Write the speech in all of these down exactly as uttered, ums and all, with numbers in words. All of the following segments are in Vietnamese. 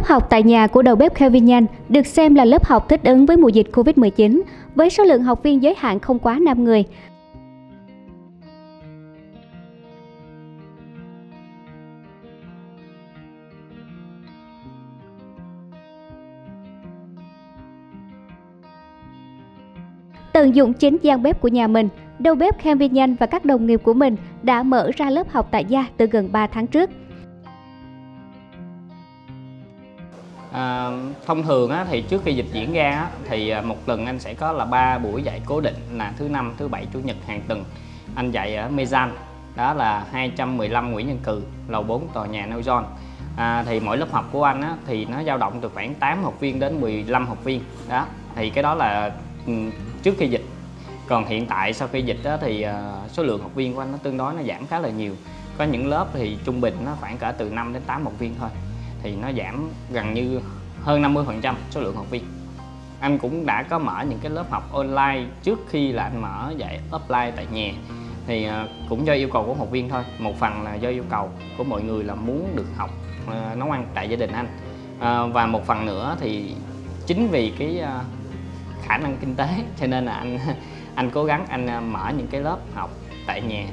Lớp học tại nhà của đầu bếp Kevin Nhanh được xem là lớp học thích ứng với mùa dịch Covid mười chín, với số lượng học viên giới hạn không quá năm người. Tận dụng chính gian bếp của nhà mình, đầu bếp Kevin Nhanh và các đồng nghiệp của mình đã mở ra lớp học tại gia từ gần ba tháng trước. À, thông thường á, thì trước khi dịch diễn ra á, thì một lần anh sẽ có là ba buổi dạy cố định là thứ năm, thứ bảy, chủ nhật hàng tuần. Anh dạy ở Mezan, đó là hai trăm mười lăm Nguyễn Văn Cừ, lầu bốn tòa nhà Newzone. À, thì mỗi lớp học của anh á, thì nó dao động từ khoảng tám học viên đến mười lăm học viên. Đó, thì cái đó là um, trước khi dịch. Còn hiện tại sau khi dịch á, thì uh, số lượng học viên của anh nó tương đối nó giảm khá là nhiều. Có những lớp thì trung bình nó khoảng cả từ năm đến tám học viên thôi. Thì nó giảm gần như hơn năm mươi phần trăm số lượng học viên. Anh cũng đã có mở những cái lớp học online trước khi là anh mở dạy offline tại nhà. Thì cũng do yêu cầu của học viên thôi. Một phần là do yêu cầu của mọi người là muốn được học nấu ăn tại gia đình anh. Và một phần nữa thì chính vì cái khả năng kinh tế cho nên là anh anh cố gắng anh mở những cái lớp học tại nhà.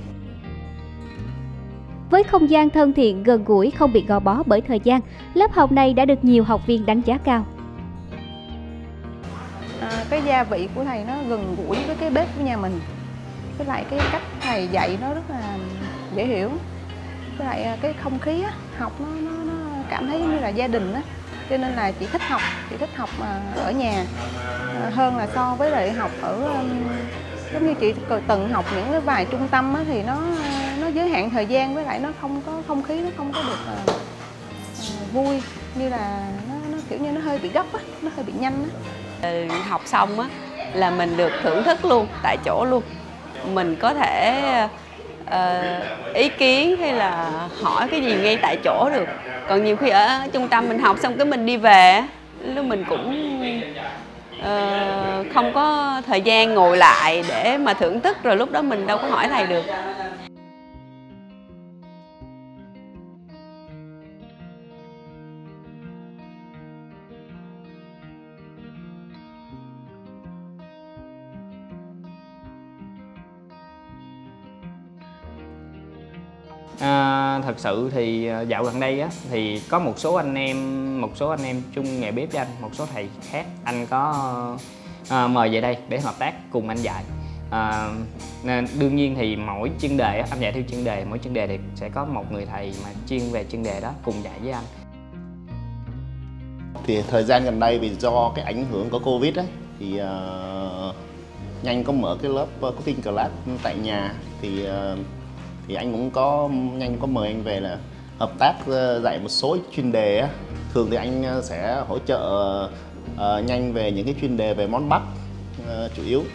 Với không gian thân thiện, gần gũi, không bị gò bó bởi thời gian, lớp học này đã được nhiều học viên đánh giá cao. À, cái gia vị của thầy nó gần gũi với cái bếp của nhà mình. Với lại cái cách thầy dạy nó rất là dễ hiểu. Với lại cái không khí á, học nó, nó, nó cảm thấy như là gia đình á. Cho nên là chị thích học, chị thích học ở nhà hơn là so với lại học ở giống như chị từng học những cái vài trung tâm á, thì nó nó giới hạn thời gian, với lại nó không có không khí, nó không có được uh, uh, vui, như là nó, nó kiểu như nó hơi bị gấp á, nó hơi bị nhanh á. Học xong á là mình được thưởng thức luôn tại chỗ luôn, mình có thể uh, ý kiến hay là hỏi cái gì ngay tại chỗ được. Còn nhiều khi ở trung tâm mình học xong cái mình đi về lúc mình cũng uh, không có thời gian ngồi lại để mà thưởng thức, rồi lúc đó mình đâu có hỏi thầy được. À, thật sự thì dạo gần đây á, thì có một số anh em một số anh em chung nghề bếp với anh, một số thầy khác anh có à, mời về đây để hợp tác cùng anh dạy. À, nên đương nhiên thì mỗi chuyên đề á, anh dạy theo chuyên đề, mỗi chuyên đề thì sẽ có một người thầy mà chuyên về chuyên đề đó cùng dạy với anh. Thì thời gian gần đây vì do cái ảnh hưởng của Covid ấy, thì uh, Nhanh có mở cái lớp uh, cooking class tại nhà, thì uh, thì anh cũng có Nhanh có mời anh về là hợp tác dạy một số chuyên đề á. Thường thì anh sẽ hỗ trợ uh, Nhanh về những cái chuyên đề về món Bắc uh, chủ yếu.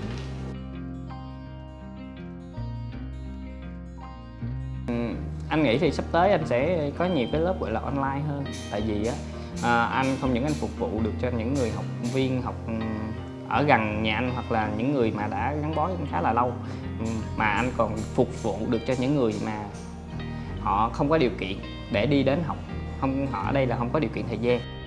Anh nghĩ thì sắp tới anh sẽ có nhiều cái lớp gọi là online hơn. Tại vì á, à, anh không những anh phục vụ được cho những người học viên học ở gần nhà anh hoặc là những người mà đã gắn bó khá là lâu, mà anh còn phục vụ được cho những người mà họ không có điều kiện để đi đến học, không họ ở đây là không có điều kiện thời gian.